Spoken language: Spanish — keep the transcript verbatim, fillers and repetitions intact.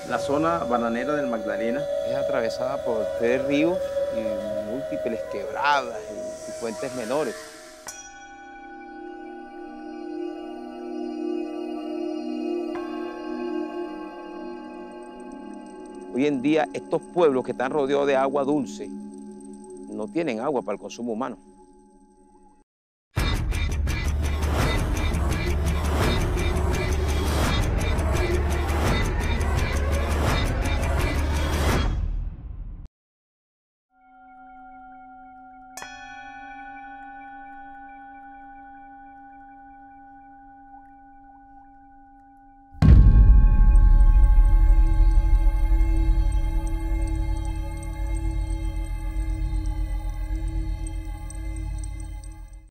La zona bananera del Magdalena Es atravesada por tres ríos y múltiples quebradas y, y fuentes menores. Hoy en día estos pueblos que están rodeados de agua dulce no tienen agua para el consumo humano.